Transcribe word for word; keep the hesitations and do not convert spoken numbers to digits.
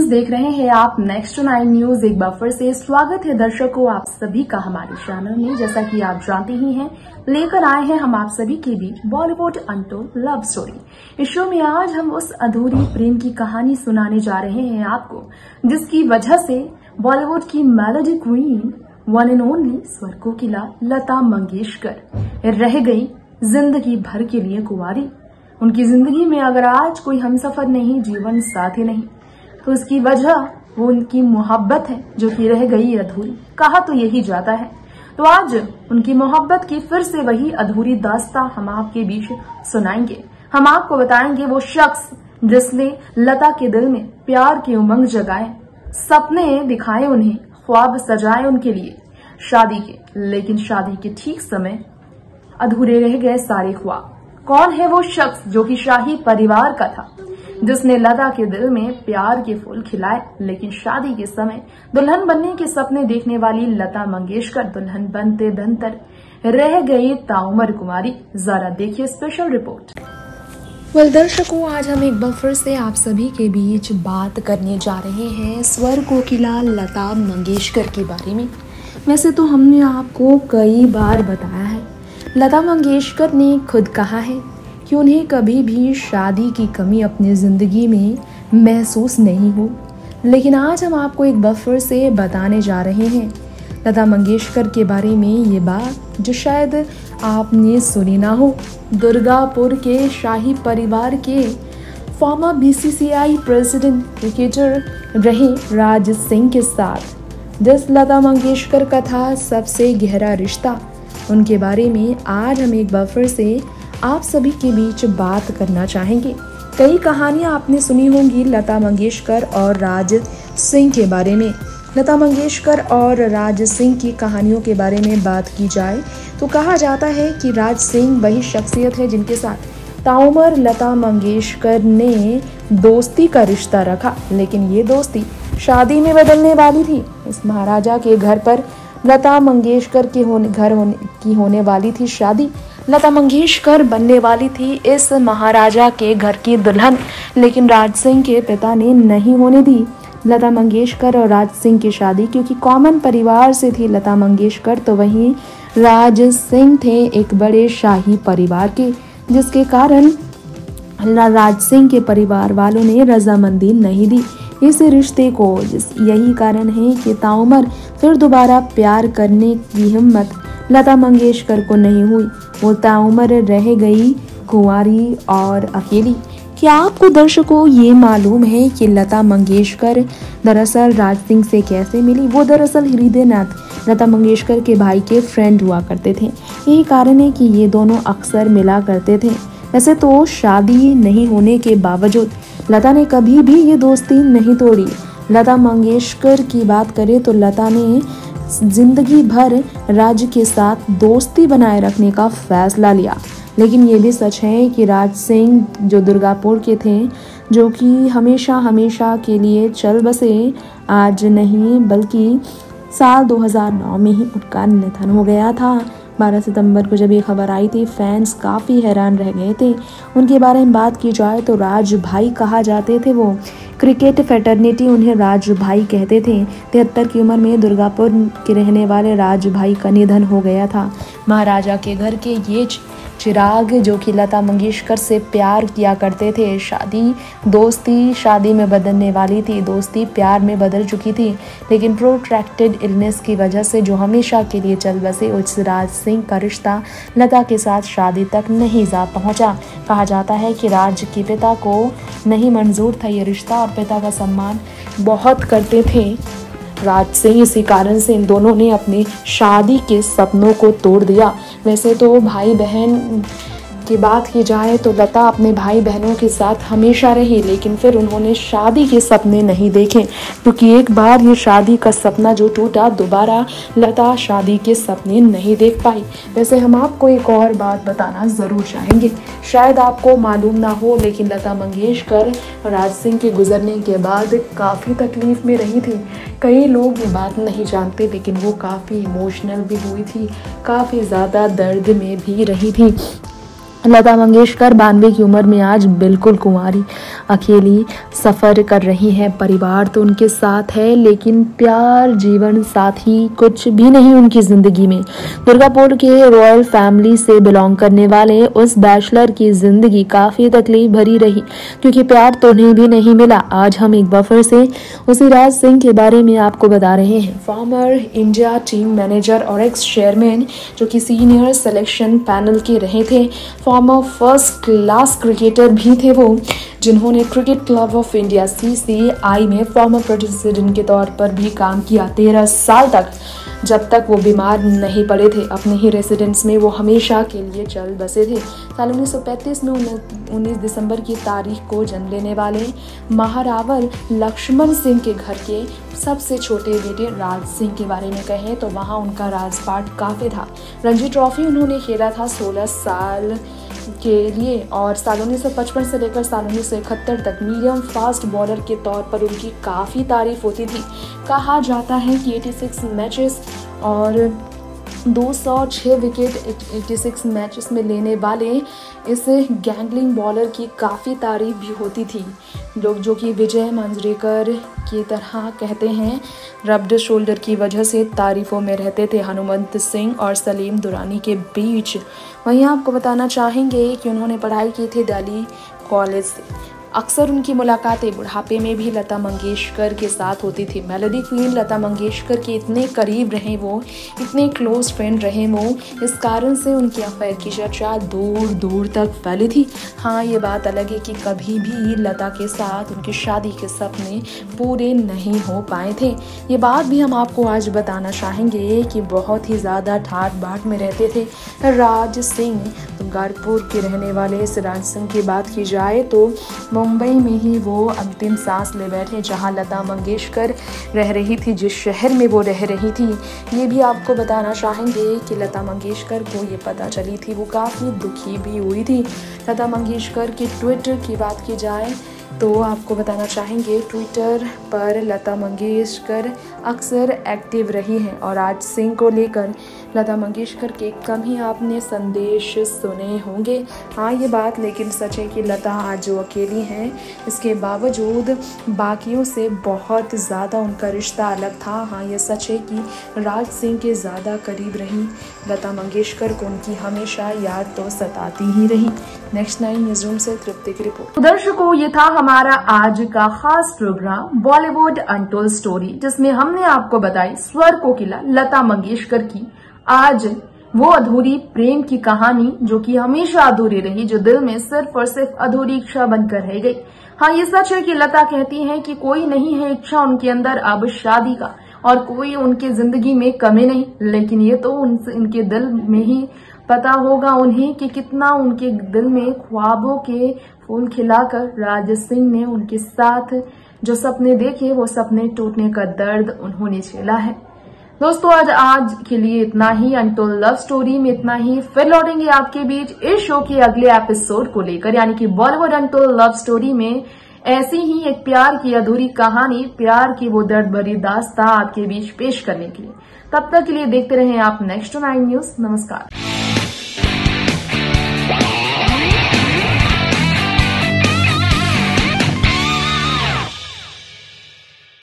News देख रहे हैं आप नेक्स्ट नाइन न्यूज। एक बार फिर से स्वागत है दर्शकों आप सभी का हमारे चैनल में। जैसा कि आप जानते ही हैं, लेकर आए हैं हम आप सभी के बीच बॉलीवुड अनटोल्ड लव स्टोरी। इस शो में आज हम उस अधूरी प्रेम की कहानी सुनाने जा रहे हैं आपको, जिसकी वजह से बॉलीवुड की melody queen one and only स्वर कोकिला लता मंगेशकर रह गई जिंदगी भर के लिए कुंवारी। उनकी जिंदगी में अगर आज कोई हमसफर नहीं, जीवन साथी नहीं, तो उसकी वजह वो उनकी मोहब्बत है जो कि रह गई अधूरी। कहा तो यही जाता है। तो आज उनकी मोहब्बत की फिर से वही अधूरी दास्तां हम आपके बीच सुनाएंगे। हम आपको बताएंगे वो शख्स जिसने लता के दिल में प्यार की उमंग जगाए, सपने दिखाए उन्हें, ख्वाब सजाए उनके लिए शादी के, लेकिन शादी के ठीक समय अधूरे रह गए सारे ख्वाब। कौन है वो शख्स जो कि शाही परिवार का था, जिसने लता के दिल में प्यार के फूल खिलाए, लेकिन शादी के समय दुल्हन बनने के सपने देखने वाली लता मंगेशकर दुल्हन बनते बनकर रह गई ताउमर कुमारी। जरा देखिए स्पेशल रिपोर्ट। वेल दर्शकों, आज हम एक बार फिर से आप सभी के बीच बात करने जा रहे हैं स्वर कोकिला लता मंगेशकर के बारे में। वैसे तो हमने आपको कई बार बताया है, लता मंगेशकर ने खुद कहा है कि उन्हें कभी भी शादी की कमी अपनी ज़िंदगी में महसूस नहीं हो, लेकिन आज हम आपको एक बार फिर से बताने जा रहे हैं लता मंगेशकर के बारे में ये बात जो शायद आपने सुनी ना हो। दुर्गापुर के शाही परिवार के फॉर्मर बीसीसीआई प्रेसिडेंट क्रिकेटर रहे राज सिंह के साथ जिस लता मंगेशकर का था सबसे गहरा रिश्ता, उनके बारे में आज हम एक बार फिर से आप सभी के बीच बात करना चाहेंगे। कई कहानियां आपने सुनी होंगी लता मंगेशकर और राज सिंह के बारे में। लता मंगेशकर और राज सिंह की कहानियों के बारे में बात की जाए तो कहा जाता है कि राज सिंह वही शख्सियत है जिनके साथ ताउमर लता मंगेशकर ने दोस्ती का रिश्ता रखा, लेकिन ये दोस्ती शादी में बदलने वाली थी। इस महाराजा के घर पर लता मंगेशकर के होने घर होने की होने वाली थी शादी। लता मंगेशकर बनने वाली थी इस महाराजा के घर की दुल्हन, लेकिन राज सिंह के पिता ने नहीं होने दी लता मंगेशकर और राज सिंह की शादी, क्योंकि कॉमन परिवार से थी लता मंगेशकर, तो वहीं राज सिंह थे एक बड़े शाही परिवार के, जिसके कारण राज सिंह के परिवार वालों ने रजामंदी नहीं दी इस रिश्ते को। जिस यही कारण है कि ताउमर फिर दोबारा प्यार करने की हिम्मत लता मंगेशकर को नहीं हुई। वो ताउमर रह गई कुंवारी और अकेली। क्या आपको दर्शकों ये मालूम है कि लता मंगेशकर दरअसल राज सिंह से कैसे मिली? वो दरअसल हृदयनाथ लता मंगेशकर के भाई के फ्रेंड हुआ करते थे। यही कारण है कि ये दोनों अक्सर मिला करते थे। वैसे तो शादी नहीं होने के बावजूद लता ने कभी भी ये दोस्ती नहीं तोड़ी। लता मंगेशकर की बात करें तो लता ने जिंदगी भर राज के साथ दोस्ती बनाए रखने का फैसला लिया, लेकिन ये भी सच है कि राज सिंह जो दुर्गापुर के थे, जो कि हमेशा हमेशा के लिए चल बसे, आज नहीं बल्कि साल दो हज़ार नौ में ही उनका निधन हो गया था। बारह सितंबर को जब ये खबर आई थी, फैंस काफ़ी हैरान रह गए थे। उनके बारे में बात की जाए तो राज भाई कहा जाते थे वो। क्रिकेट फेटर्निटी उन्हें राज भाई कहते थे। तिहत्तर की उम्र में दुर्गापुर के रहने वाले राज भाई का निधन हो गया था। महाराजा के घर के ये चिराग जो कि लता मंगेशकर से प्यार किया करते थे, शादी दोस्ती शादी में बदलने वाली थी, दोस्ती प्यार में बदल चुकी थी, लेकिन प्रोट्रैक्टेड इलनेस की वजह से जो हमेशा के लिए चल बसे उस राज सिंह का रिश्ता लता के साथ शादी तक नहीं जा पहुंचा। कहा जाता है कि राज के पिता को नहीं मंजूर था ये रिश्ता और पिता का सम्मान बहुत करते थे राज सिंह। इसी कारण से इन दोनों ने अपनी शादी के सपनों को तोड़ दिया। वैसे तो भाई बहन की बात की जाए तो लता अपने भाई बहनों के साथ हमेशा रही, लेकिन फिर उन्होंने शादी के सपने नहीं देखे, क्योंकि एक बार ये शादी का सपना जो टूटा, दोबारा लता शादी के सपने नहीं देख पाई। वैसे हम आपको एक और बात बताना ज़रूर चाहेंगे, शायद आपको मालूम ना हो, लेकिन लता मंगेशकर राज सिंह के गुजरने के बाद काफ़ी तकलीफ़ में रही थी। कई लोग ये बात नहीं जानते, लेकिन वो काफ़ी इमोशनल भी हुई थी, काफ़ी ज़्यादा दर्द में भी रही थी। लता मंगेशकर बानवे की उम्र में आज बिल्कुल कुंवारी अकेली सफ़र कर रही हैं। परिवार तो उनके साथ है, लेकिन प्यार जीवन साथी कुछ भी नहीं उनकी ज़िंदगी में। दुर्गापुर के रॉयल फैमिली से बिलोंग करने वाले उस बैचलर की ज़िंदगी काफ़ी तकलीफ भरी रही, क्योंकि प्यार तो उन्हें भी नहीं मिला। आज हम एक बार फिर से उसी राज सिंह के बारे में आपको बता रहे हैं। फॉर्मर इंडिया टीम मैनेजर और एक्स चेयरमैन, जो कि सीनियर सिलेक्शन पैनल के रहे थे। फॉर्मर फर्स्ट क्लास क्रिकेटर भी थे वो, जिन्होंने cricket club of India C C I में फॉर्मर प्रेसिडेंट के तौर पर भी काम किया। तेरह साल तक, जब तक वो बीमार नहीं पड़े थे, अपने ही रेसिडेंस में वो हमेशा के लिए चल बसे थे। साल उन्नीस सौ पैंतीस में उन्नीस दिसंबर की तारीख को जन्म लेने वाले महारावल लक्ष्मण सिंह के घर के सबसे छोटे बेटे राज सिंह के बारे में कहें तो वहाँ उनका राजपाट काफ़ी था। रणजी ट्रॉफी उन्होंने खेला था सोलह साल के लिए, और साल उन्नीस सौ पचपन से लेकर साल उन्नीस सौ इकहत्तर तक मीडियम फास्ट बॉलर के तौर पर उनकी काफ़ी तारीफ होती थी। कहा जाता है कि छियासी मैचेस और दो सौ छह विकेट छियासी मैचेस में लेने वाले इस गैंगलिंग बॉलर की काफ़ी तारीफ भी होती थी। लोग जो कि विजय मांजरेकर की तरह कहते हैं, रब्ड शोल्डर की वजह से तारीफों में रहते थे हनुमंत सिंह और सलीम दुरानी के बीच। वहीं आपको बताना चाहेंगे कि उन्होंने पढ़ाई की थी दिल्ली कॉलेज से। अक्सर उनकी मुलाकातें बुढ़ापे में भी लता मंगेशकर के साथ होती थी। मेलोडी क्वीन लता मंगेशकर के इतने करीब रहे वो, इतने क्लोज फ्रेंड रहे वो, इस कारण से उनके अफेयर की चर्चा दूर दूर तक फैली थी। हाँ, ये बात अलग है कि कभी भी लता के साथ उनकी शादी के सपने पूरे नहीं हो पाए थे। ये बात भी हम आपको आज बताना चाहेंगे कि बहुत ही ज़्यादा ठाट बाट में रहते थे राज सिंह। दुर्गापुर के रहने वाले इस राज सिंह की बात की जाए तो मुंबई में ही वो अंतिम सांस ले बैठे, जहां लता मंगेशकर रह रही थी, जिस शहर में वो रह रही थी। ये भी आपको बताना चाहेंगे कि लता मंगेशकर को ये पता चली थी, वो काफ़ी दुखी भी हुई थी। लता मंगेशकर के ट्विटर की बात की जाए तो आपको बताना चाहेंगे, ट्विटर पर लता मंगेशकर अक्सर एक्टिव रही हैं, और राज सिंह को लेकर लता मंगेशकर के कम ही आपने संदेश सुने होंगे। हाँ, ये बात लेकिन सच है कि लता आज जो अकेली हैं, इसके बावजूद बाकियों से बहुत ज़्यादा उनका रिश्ता अलग था। हाँ, ये सच है कि राज सिंह के ज़्यादा करीब रही लता मंगेशकर को उनकी हमेशा याद तो सताती ही रही। नेक्स्ट नाइन न्यूज़ रूम से तृप्ति की रिपोर्ट। दर्शकों, ये था हमारा आज का खास प्रोग्राम बॉलीवुड अनटोल्ड स्टोरी, जिसमें हमने आपको बताई स्वर कोकिला लता मंगेशकर की आज वो अधूरी प्रेम की कहानी, जो कि हमेशा अधूरी रही, जो दिल में सिर्फ और सिर्फ अधूरी इच्छा बनकर रह गई। हाँ, ये सच है कि लता कहती हैं कि कोई नहीं है इच्छा उनके अंदर अब शादी का, और कोई उनके जिंदगी में कमी नहीं, लेकिन ये तो उनके दिल में ही पता होगा उन्हें कि कितना उनके दिल में ख्वाबों के फूल खिलाकर राज सिंह ने उनके साथ जो सपने देखे, वो सपने टूटने का दर्द उन्होंने झेला है। दोस्तों, आज आज के लिए इतना ही। अनटोल्ड लव स्टोरी में इतना ही। फिर लौटेंगे आपके बीच इस शो के अगले एपिसोड को लेकर, यानी कि बॉलीवुड अनटोल्ड लव स्टोरी में ऐसी ही एक प्यार की अधूरी कहानी, प्यार की वो दर्द भरी दास्तां आपके बीच पेश करने के लिए। तब तक के लिए देखते रहें आप नेक्स्ट नाइन न्यूज। नमस्कार।